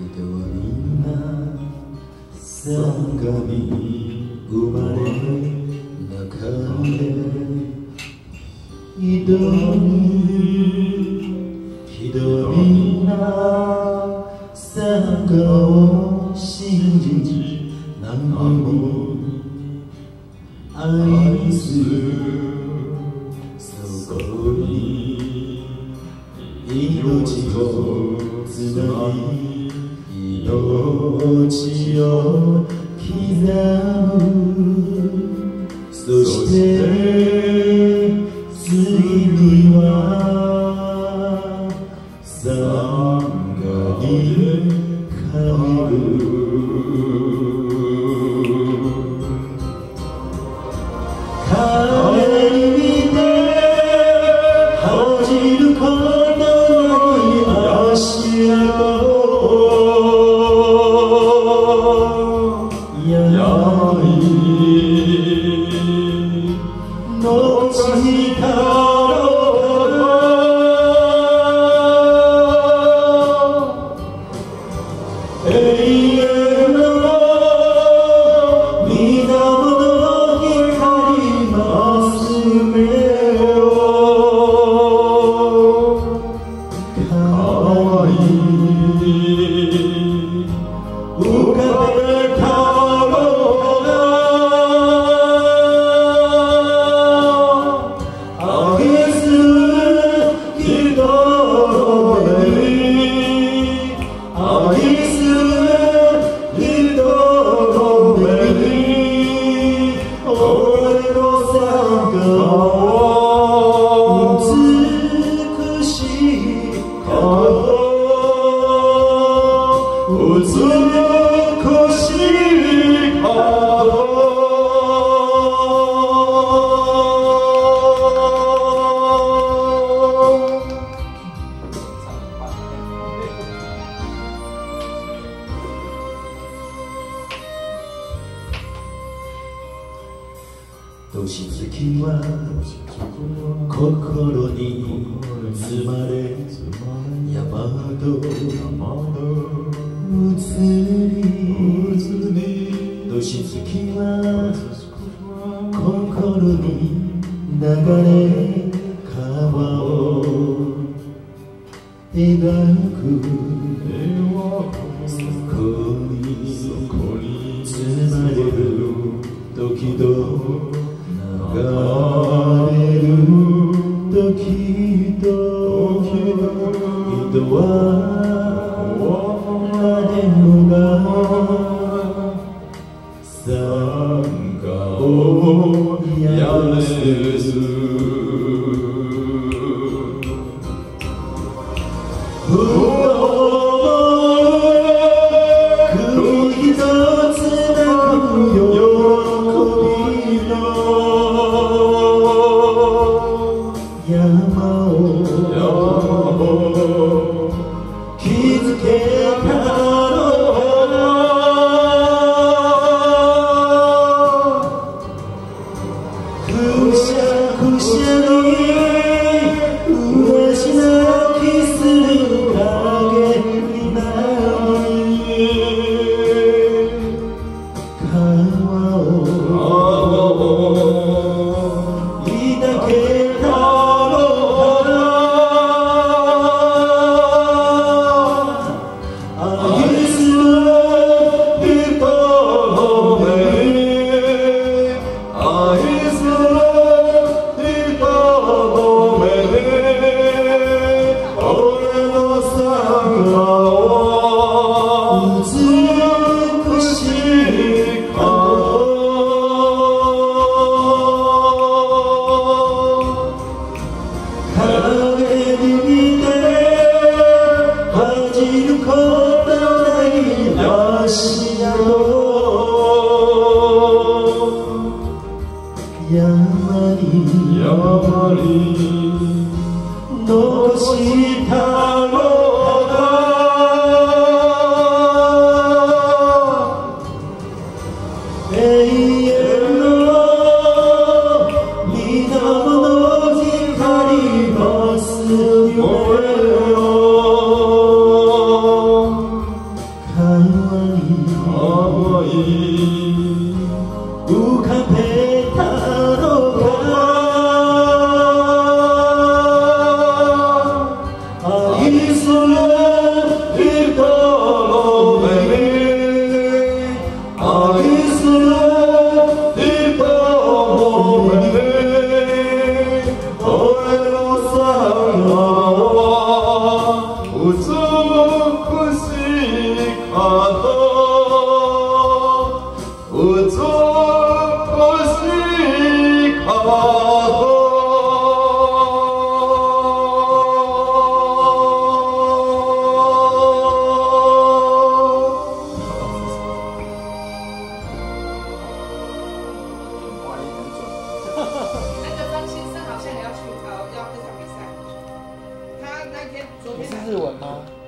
人はみんな相に生まれ中で人はみんな参加を信じ何も愛すそこに命をつなぎ命を刻むそして次には参加に帰る風に見て恥じることない足跡残したろう永遠の源の光まっすぐよかわいい浮かべた年月は心に包まれ山と移り年月は心に流れ川を描くそこに包まれる時々流れる時と人は誰もが参加をやめず山を築けたのくしゃくしゃにうし泣きする影になり川を抱けた山に残したの永遠の源の光まっすぐよ你是日文吗？